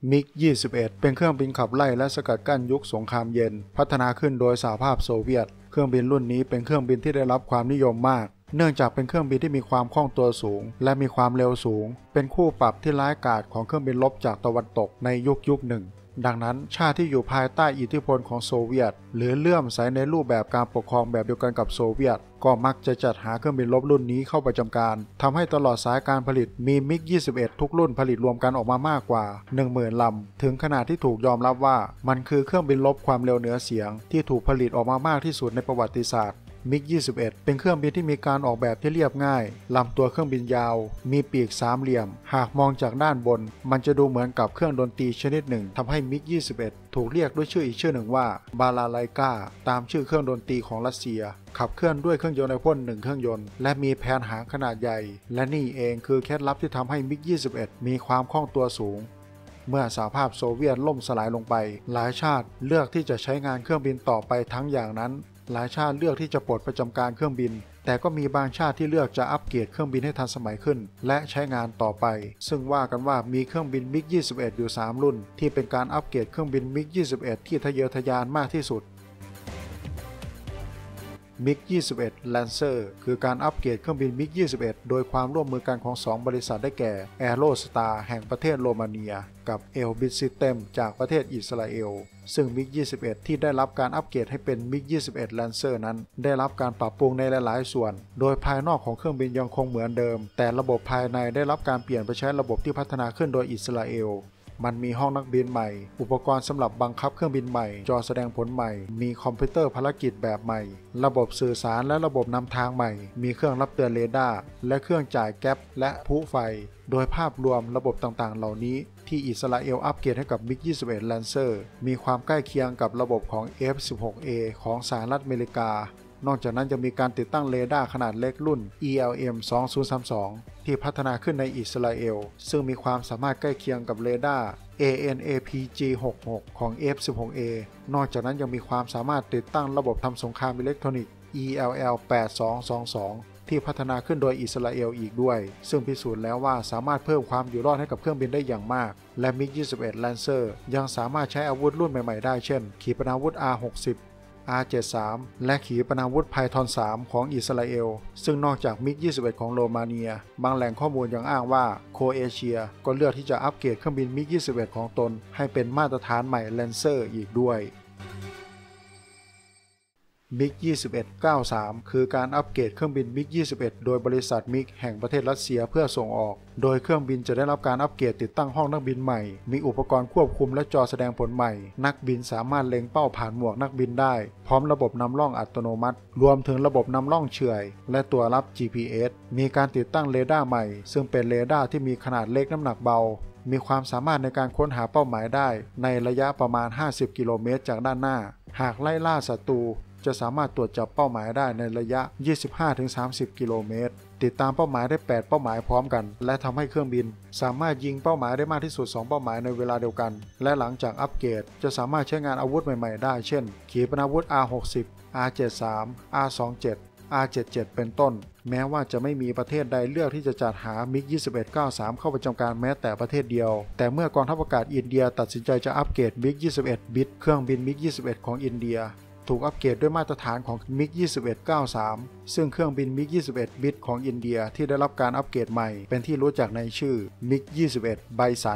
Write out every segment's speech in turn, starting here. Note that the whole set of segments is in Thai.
มิก 21 เป็นเครื่องบินขับไล่และสกัดกั้นยุคสงครามเย็นพัฒนาขึ้นโดยสหภาพโซเวียตเครื่องบินรุ่นนี้เป็นเครื่องบินที่ได้รับความนิยมมากเนื่องจากเป็นเครื่องบินที่มีความคล่องตัวสูงและมีความเร็วสูงเป็นคู่ปรับที่ร้ายกาจของเครื่องบินรบจากตะวันตกในยุคหนึ่งดังนั้นชาติที่อยู่ภายใต้อิทธิพลของโซเวียตหรือเลื่อมใสในรูปแบบการปกครองแบบเดียวกันกับโซเวียตก็มักจะจัดหาเครื่องบินรบรุ่นนี้เข้าประจำการทำให้ตลอดสายการผลิตมีมิก 21 ทุกรุ่นผลิตรวมกันออกมามากกว่า 10,000 ลำถึงขนาดที่ถูกยอมรับว่ามันคือเครื่องบินรบความเร็วเหนือเสียงที่ถูกผลิตออกมามากที่สุดในประวัติศาสตร์มิก 21 เป็นเครื่องบินที่มีการออกแบบที่เรียบง่ายลำตัวเครื่องบินยาวมีปีกสามเหลี่ยมหากมองจากด้านบนมันจะดูเหมือนกับเครื่องดนตรีชนิดหนึ่งทำให้มิก 21 ถูกเรียกด้วยชื่ออีกชื่อหนึ่งว่าบาลาไลกาตามชื่อเครื่องดนตรีของรัสเซียขับเคลื่อนด้วยเครื่องยนต์ไอพ่น1เครื่องยนต์และมีแผนหางขนาดใหญ่และนี่เองคือเคล็ดลับที่ทำให้มิก 21 มีความคล่องตัวสูงเมื่อสหภาพโซเวียตล่มสลายลงไปหลายชาติเลือกที่จะใช้งานเครื่องบินต่อไปทั้งอย่างนั้นหลายชาติเลือกที่จะปลดประจำการเครื่องบินแต่ก็มีบางชาติที่เลือกจะอัปเกรดเครื่องบินให้ทันสมัยขึ้นและใช้งานต่อไปซึ่งว่ากันว่ามีเครื่องบินมิก 21 อยู่3รุ่นที่เป็นการอัปเกรดเครื่องบินมิก 21 ที่ทะเยอทะยานมากที่สุดมิก 21 Lancer คือการอัปเกรดเครื่องบินมิก 21 โดยความร่วมมือกันของ2บริษัทได้แก่ Aerostar แห่งประเทศโรมาเนียกับ Elbit System จากประเทศอิสราเอลซึ่งมิก 21 ที่ได้รับการอัปเกรดให้เป็นมิก 21 Lancer นั้นได้รับการปรับปรุงในหลายๆส่วนโดยภายนอกของเครื่องบินยังคงเหมือนเดิมแต่ระบบภายในได้รับการเปลี่ยนไปใช้ระบบที่พัฒนาขึ้นโดยอิสราเอลมันมีห้องนักบินใหม่อุปกรณ์สำหรับบังคับเครื่องบินใหม่จอแสดงผลใหม่มีคอมพิวเตอร์ภารกิจแบบใหม่ระบบสื่อสารและระบบนำทางใหม่มีเครื่องรับเตือนเรดาร์และเครื่องจ่ายแก๊ปและพลุไฟโดยภาพรวมระบบต่างๆเหล่านี้ที่อิสราเอลอัปเกรดให้กับมิก 21 Lancer มีความใกล้เคียงกับระบบของ F-16A ของสหรัฐอเมริกานอกจากนั้นจะมีการติดตั้งเรดาร์ขนาดเล็กรุ่น ELM-2032 ที่พัฒนาขึ้นในอิสราเอลซึ่งมีความสามารถใกล้เคียงกับเรดาร์ ANAPG-66 ของ F-16A นอกจากนั้นยังมีความสามารถติดตั้งระบบทำสงครามอิเล็กทรอนิกส์ ELL-8222 ที่พัฒนาขึ้นโดยอิสราเอลอีกด้วยซึ่งพิสูจน์แล้วว่าสามารถเพิ่มความอยู่รอดให้กับเครื่องบินได้อย่างมากและมิก 21 Lancer ยังสามารถใช้อาวุธรุ่นใหม่ๆได้เช่นขีปนาวุธ R-60 R-73 และขีปนาวุธไพทอน 3 ของอิสราเอลซึ่งนอกจากมิก 21 ของโรมาเนียบางแหล่งข้อมูลยังอ้างว่าโครเอเชียก็เลือกที่จะอัปเกรดเครื่องบินมิก 21 ของตนให้เป็นมาตรฐานใหม่ Lancer อีกด้วยมิก 21 93 คือการอัปเกรดเครื่องบินมิก 21 โดยบริษัทมิกแห่งประเทศรัสเซียเพื่อส่งออกโดยเครื่องบินจะได้รับการอัปเกรดติดตั้งห้องนักบินใหม่มีอุปกรณ์ควบคุมและจอแสดงผลใหม่นักบินสามารถเล็งเป้าผ่านหมวกนักบินได้พร้อมระบบนำร่องอัตโนมัติรวมถึงระบบนำร่องเฉื่อยและตัวรับ GPS มีการติดตั้งเรดาร์ใหม่ซึ่งเป็นเรดาร์ที่มีขนาดเล็กน้ำหนักเบามีความสามารถในการค้นหาเป้าหมายได้ในระยะประมาณ50กิโลเมตรจากด้านหน้าหากไล่ล่าศัตรูจะสามารถตรวจจับเป้าหมายได้ในระยะ 25-30 กิโลเมตรติดตามเป้าหมายได้8เป้าหมายพร้อมกันและทำให้เครื่องบินสามารถยิงเป้าหมายได้มากที่สุด2เป้าหมายในเวลาเดียวกันและหลังจากอัปเกรดจะสามารถใช้งานอาวุธใหม่ๆได้เช่นขีปนาวุธ R-60 R-73 R-27 R-77 เป็นต้นแม้ว่าจะไม่มีประเทศใดเลือกที่จะจัดหามิก 21-93 เข้าประจำการแม้แต่ประเทศเดียวแต่เมื่อกองทัพอากาศอินเดียตัดสินใจจะอัปเกรดมิก 21 บิตเครื่องบินมิก 21 ของอินเดียถูกอัปเกรดด้วยมาตรฐานของมิก 21-93 ซึ่งเครื่องบินมิก 21 บิตของอินเดียที่ได้รับการอัปเกรดใหม่เป็นที่รู้จักในชื่อมิก 21 ไบสัน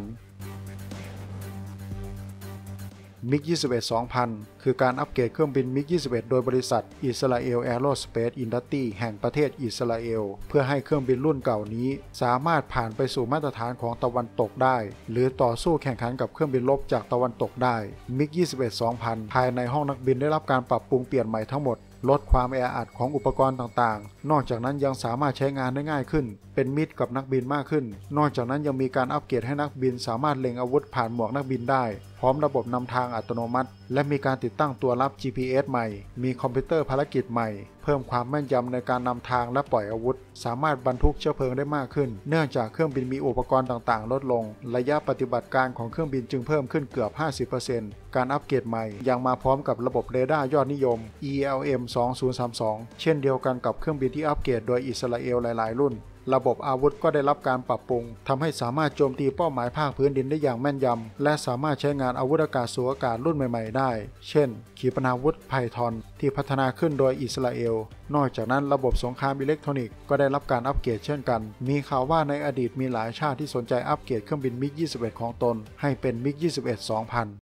มิก 21 2000 คือการอัปเกรดเครื่องบินมิก 21 โดยบริษัทอิสราเอลแอโรสเปซอินดัสทรีแห่งประเทศอิสราเอลเพื่อให้เครื่องบินรุ่นเก่านี้สามารถผ่านไปสู่มาตรฐานของตะวันตกได้หรือต่อสู้แข่งขันกับเครื่องบินรบจากตะวันตกได้มิก 21 2000 ภายในห้องนักบินได้รับการปรับปรุงเปลี่ยนใหม่ทั้งหมดลดความแออัดของอุปกรณ์ต่างๆนอกจากนั้นยังสามารถใช้งานได้ง่ายขึ้นเป็นมิตรกับนักบินมากขึ้นนอกจากนั้นยังมีการอัปเกรดให้นักบินสามารถเล็งอาวุธผ่านหมวกนักบินได้พร้อมระบบนำทางอัตโนมัติและมีการติดตั้งตัวรับ GPS ใหม่มีคอมพิวเตอร์ภารกิจใหม่เพิ่มความแม่นยำในการนำทางและปล่อยอาวุธสามารถบรรทุกเชื้อเพลิงได้มากขึ้นเนื่องจากเครื่องบินมีอุปกรณ์ต่างๆลดลงระยะปฏิบัติการของเครื่องบินจึงเพิ่มขึ้นเกือบ 50% การอัปเกรดใหม่ยังมาพร้อมกับระบบเรดาร์ยอดนิยม ELM-2032 เช่นเดียวกันกับเครื่องบินที่อัปเกรดโดยอิสราเอลหลายๆรุ่นระบบอาวุธก็ได้รับการปรับปรุงทำให้สามารถโจมตีเป้าหมายภาคพื้นดินได้อย่างแม่นยำและสามารถใช้งานอาวุธอากาศสู่อากาศรุ่นใหม่ๆได้เช่นขีปนาวุธไพทอนที่พัฒนาขึ้นโดยอิสราเอลนอกจากนั้นระบบสงครามอิเล็กทรอนิกส์ก็ได้รับการอัปเกรดเช่นกันมีข่าวว่าในอดีตมีหลายชาติที่สนใจอัปเกรดเครื่องบินมิก 21 ของตนให้เป็นมิก 21 2000